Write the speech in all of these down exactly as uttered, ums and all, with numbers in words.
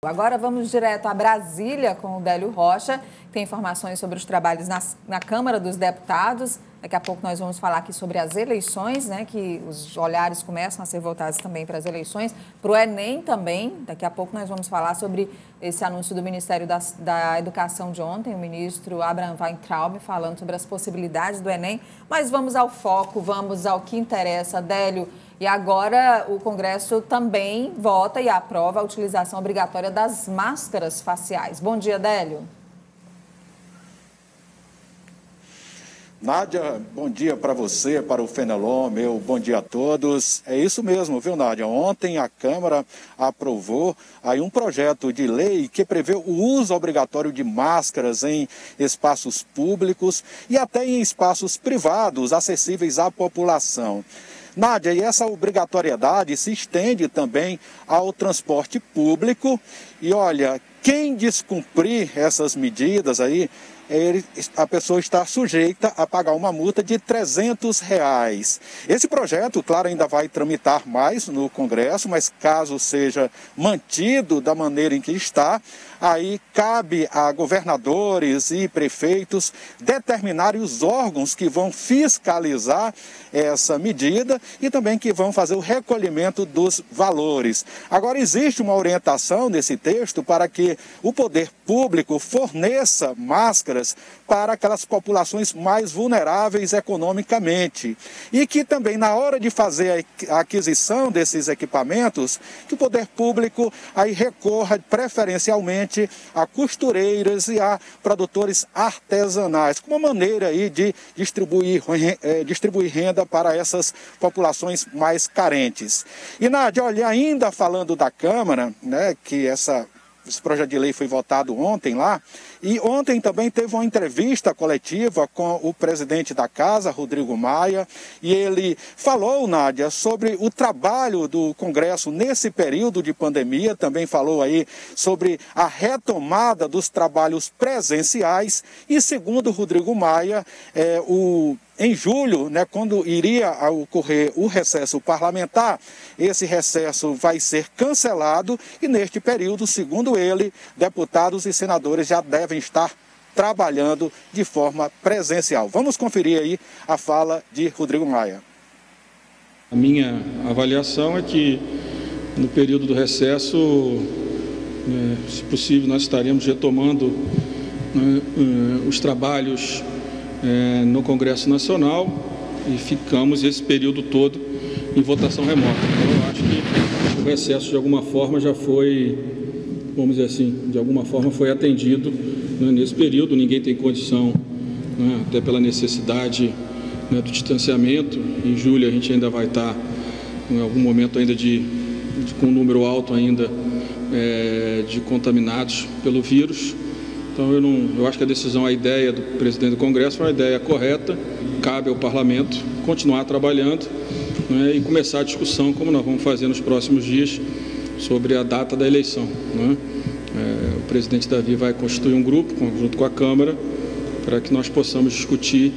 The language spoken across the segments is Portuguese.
Agora vamos direto a Brasília com o Délio Rocha, que tem informações sobre os trabalhos na, na Câmara dos Deputados. Daqui a pouco nós vamos falar aqui sobre as eleições, né, que os olhares começam a ser voltados também para as eleições, para o Enem também. Daqui a pouco nós vamos falar sobre esse anúncio do Ministério da, da Educação de ontem, o ministro Abraham Weintraub falando sobre as possibilidades do Enem. Mas vamos ao foco, vamos ao que interessa, Délio. E agora o Congresso também vota e aprova a utilização obrigatória das máscaras faciais. Bom dia, Délio. Nádia, bom dia para você, para o Fenelon, meu bom dia a todos. É isso mesmo, viu, Nádia? Ontem a Câmara aprovou aí um projeto de lei que prevê o uso obrigatório de máscaras em espaços públicos e até em espaços privados acessíveis à população. Nádia, e essa obrigatoriedade se estende também ao transporte público e olha, quem descumprir essas medidas aí, Ele, a pessoa está sujeita a pagar uma multa de trezentos reais. Esse projeto, claro, ainda vai tramitar mais no Congresso, mas caso seja mantido da maneira em que está, aí cabe a governadores e prefeitos determinarem os órgãos que vão fiscalizar essa medida e também que vão fazer o recolhimento dos valores. Agora, existe uma orientação nesse texto para que o poder público forneça máscaras para aquelas populações mais vulneráveis economicamente. E que também, na hora de fazer a aquisição desses equipamentos, que o poder público aí recorra preferencialmente a costureiras e a produtores artesanais, como uma maneira aí de distribuir, eh, distribuir renda para essas populações mais carentes. E, Nádia, olha, ainda falando da Câmara, né, que essa... Esse projeto de lei foi votado ontem lá, e ontem também teve uma entrevista coletiva com o presidente da Casa, Rodrigo Maia, e ele falou, Nádia, sobre o trabalho do Congresso nesse período de pandemia, também falou aí sobre a retomada dos trabalhos presenciais, e segundo o Rodrigo Maia, é, o... Em julho, né, quando iria ocorrer o recesso parlamentar, esse recesso vai ser cancelado e neste período, segundo ele, deputados e senadores já devem estar trabalhando de forma presencial. Vamos conferir aí a fala de Rodrigo Maia. A minha avaliação é que no período do recesso, né, se possível, nós estaremos retomando, né, os trabalhos É, no Congresso Nacional e ficamos esse período todo em votação remota. Então, eu acho que o recesso, de alguma forma, já foi, vamos dizer assim, de alguma forma foi atendido, né, nesse período. Ninguém tem condição, né, até pela necessidade, né, do distanciamento. Em julho a gente ainda vai estar, em algum momento, ainda de, de com um número alto ainda é, de contaminados pelo vírus. Então, eu, não, eu acho que a decisão, a ideia do presidente do Congresso foi uma ideia correta, cabe ao Parlamento continuar trabalhando, né, e começar a discussão, como nós vamos fazer nos próximos dias, sobre a data da eleição. Né? É, o presidente Davi vai constituir um grupo, junto com a Câmara, para que nós possamos discutir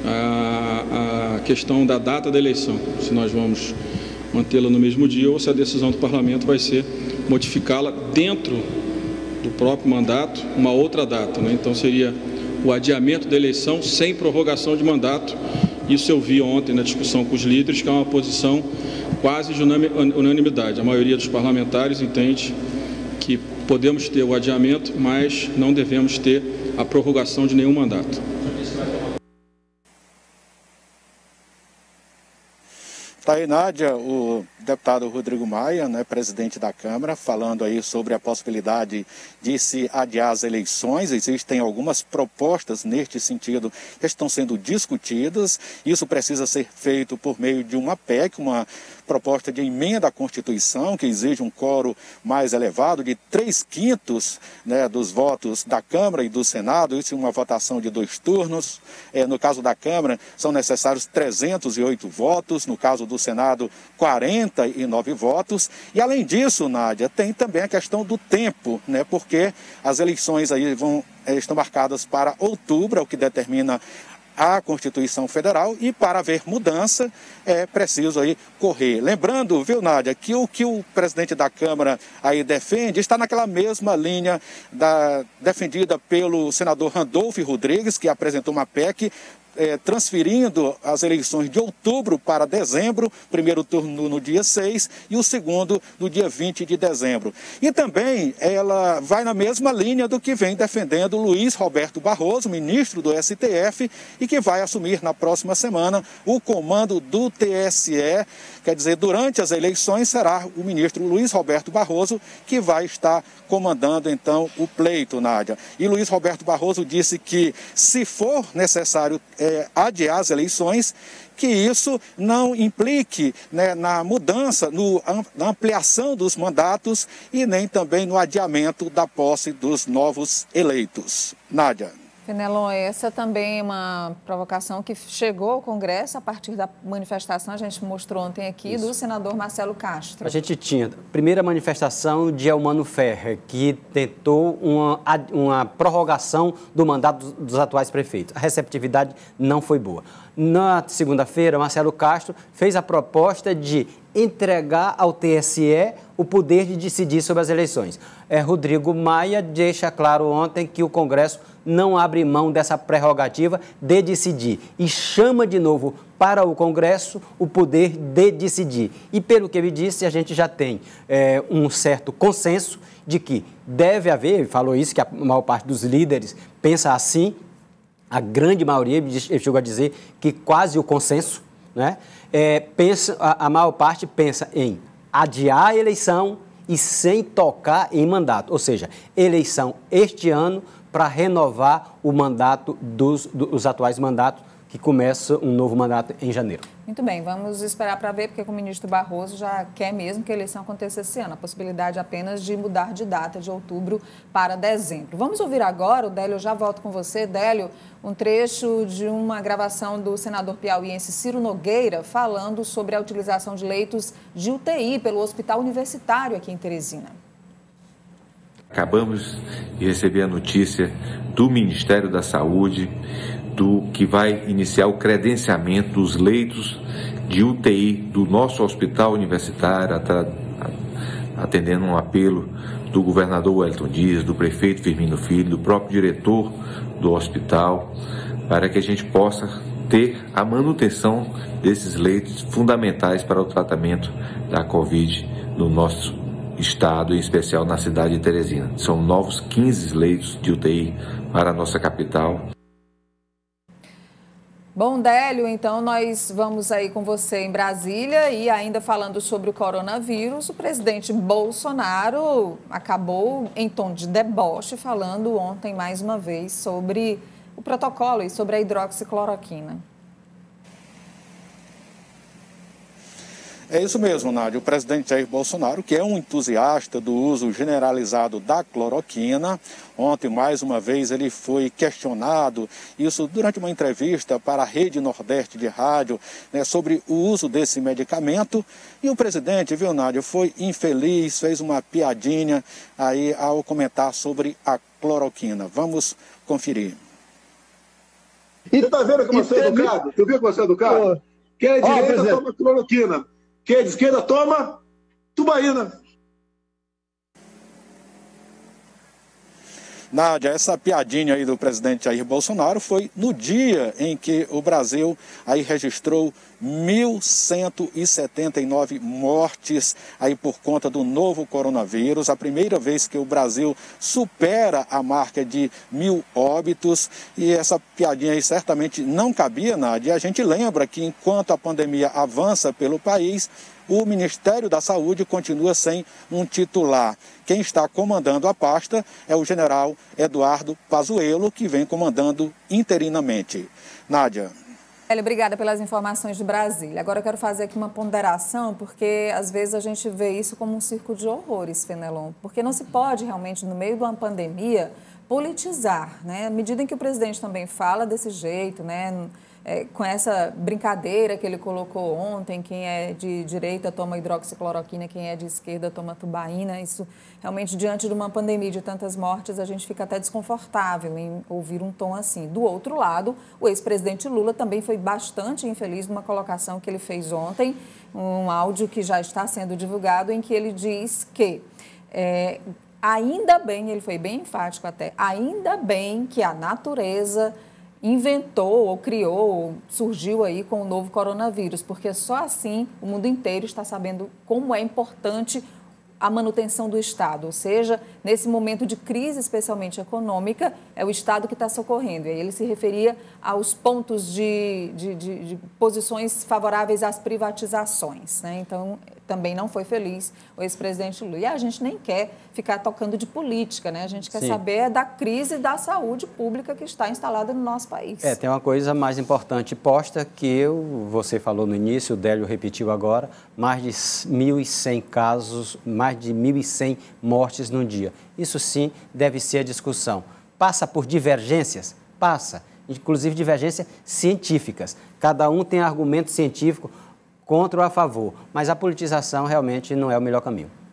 a, a questão da data da eleição, se nós vamos mantê-la no mesmo dia ou se a decisão do Parlamento vai ser modificá-la dentro do próprio mandato, uma outra data, né? Então seria o adiamento da eleição sem prorrogação de mandato. Isso eu vi ontem na discussão com os líderes, que é uma posição quase de unanimidade. A maioria dos parlamentares entende que podemos ter o adiamento, mas não devemos ter a prorrogação de nenhum mandato. Tá aí, Nádia, o deputado Rodrigo Maia, né, presidente da Câmara, falando aí sobre a possibilidade de se adiar as eleições. Existem algumas propostas neste sentido que estão sendo discutidas. Isso precisa ser feito por meio de uma P E C, uma proposta de emenda à Constituição, que exige um quórum mais elevado, de três quintos, né, dos votos da Câmara e do Senado. Isso é uma votação de dois turnos. É, no caso da Câmara, são necessários trezentos e oito votos. No caso do Senado, quarenta e nove votos. E além disso, Nádia, tem também a questão do tempo, né? Porque as eleições aí vão, estão marcadas para outubro, é o que determina à Constituição Federal e para haver mudança é preciso aí correr. Lembrando, viu, Nádia, que o que o presidente da Câmara aí defende está naquela mesma linha da, defendida pelo senador Randolfo Rodrigues, que apresentou uma P E C É, transferindo as eleições de outubro para dezembro, primeiro turno no dia seis e o segundo no dia vinte de dezembro. E também ela vai na mesma linha do que vem defendendo Luiz Roberto Barroso, ministro do S T F, e que vai assumir na próxima semana o comando do T S E. Quer dizer, durante as eleições será o ministro Luiz Roberto Barroso que vai estar comandando então o pleito, Nádia. E Luiz Roberto Barroso disse que, se for necessário é, adiar as eleições, que isso não implique, né, na mudança, no, na ampliação dos mandatos e nem também no adiamento da posse dos novos eleitos. Nádia. Fenelon, essa também é uma provocação que chegou ao Congresso a partir da manifestação, a gente mostrou ontem aqui, Isso. do senador Marcelo Castro. A gente tinha a primeira manifestação de Elmano Ferrer, que tentou uma, uma prorrogação do mandato dos atuais prefeitos. A receptividade não foi boa. Na segunda-feira, Marcelo Castro fez a proposta de entregar ao T S E o poder de decidir sobre as eleições. É, Rodrigo Maia deixa claro ontem que o Congresso não abre mão dessa prerrogativa de decidir e chama de novo para o Congresso o poder de decidir. E pelo que ele disse, a gente já tem é, um certo consenso de que deve haver, ele falou isso, que a maior parte dos líderes pensa assim, a grande maioria, ele chegou a dizer que quase o consenso, né? É, pensa, a, a maior parte pensa em adiar a eleição e sem tocar em mandato, ou seja, eleição este ano para renovar o mandato dos, dos atuais mandatos, que começa um novo mandato em janeiro. Muito bem, vamos esperar para ver, porque o ministro Barroso já quer mesmo que a eleição aconteça esse ano, a possibilidade apenas de mudar de data de outubro para dezembro. Vamos ouvir agora, o Délio, eu já volto com você, Délio, um trecho de uma gravação do senador piauiense Ciro Nogueira falando sobre a utilização de leitos de U T I pelo Hospital Universitário aqui em Teresina. Acabamos de receber a notícia do Ministério da Saúde do que vai iniciar o credenciamento dos leitos de U T I do nosso hospital universitário, atendendo um apelo do governador Wellington Dias, do prefeito Firmino Filho, do próprio diretor do hospital, para que a gente possa ter a manutenção desses leitos fundamentais para o tratamento da Covid no nosso estado, em especial na cidade de Teresina. São novos quinze leitos de U T I para a nossa capital. Bom, Délio, então nós vamos aí com você em Brasília e ainda falando sobre o coronavírus, o presidente Bolsonaro acabou em tom de deboche falando ontem mais uma vez sobre o protocolo e sobre a hidroxicloroquina. É isso mesmo, Nádia. O presidente Jair Bolsonaro, que é um entusiasta do uso generalizado da cloroquina, ontem, mais uma vez, ele foi questionado, isso durante uma entrevista para a Rede Nordeste de Rádio, né, sobre o uso desse medicamento. E o presidente, viu, Nádia, foi infeliz, fez uma piadinha aí ao comentar sobre a cloroquina. Vamos conferir. Você está vendo como você é educado? Tu viu como você é educado? Quem é de direita toma cloroquina. Quem é de esquerda toma tubaína. Nádia, essa piadinha aí do presidente Jair Bolsonaro foi no dia em que o Brasil aí registrou mil cento e setenta e nove mortes aí por conta do novo coronavírus. A primeira vez que o Brasil supera a marca de mil óbitos. E essa piadinha aí certamente não cabia, Nádia. E a gente lembra que enquanto a pandemia avança pelo país, o Ministério da Saúde continua sem um titular. Quem está comandando a pasta é o general Eduardo Pazuello, que vem comandando interinamente. Nádia. Obrigada pelas informações de Brasília. Agora eu quero fazer aqui uma ponderação, porque às vezes a gente vê isso como um circo de horrores, Fenelon, porque não se pode realmente, no meio de uma pandemia, politizar, né? À medida em que o presidente também fala desse jeito, né? é, com essa brincadeira que ele colocou ontem, quem é de direita toma hidroxicloroquina, quem é de esquerda toma tubaína. Isso realmente, diante de uma pandemia de tantas mortes, a gente fica até desconfortável em ouvir um tom assim. Do outro lado, o ex-presidente Lula também foi bastante infeliz numa colocação que ele fez ontem, um áudio que já está sendo divulgado, em que ele diz que é, ainda bem, ele foi bem enfático até, ainda bem que a natureza inventou ou criou, ou surgiu aí com o novo coronavírus, porque só assim o mundo inteiro está sabendo como é importante a manutenção do Estado, ou seja, nesse momento de crise, especialmente econômica, é o Estado que está socorrendo. E aí ele se referia aos pontos de, de, de, de posições favoráveis às privatizações, né? Então, também não foi feliz o ex-presidente Lula. E a gente nem quer ficar tocando de política, né? A gente quer Sim. saber da crise da saúde pública que está instalada no nosso país. É, tem uma coisa mais importante posta que eu, você falou no início, o Délio repetiu agora, mais de mil e cem casos, mais de mil e cem mortes no dia. Isso sim deve ser a discussão. Passa por divergências? Passa. Inclusive divergências científicas. Cada um tem argumento científico contra ou a favor, mas a politização realmente não é o melhor caminho.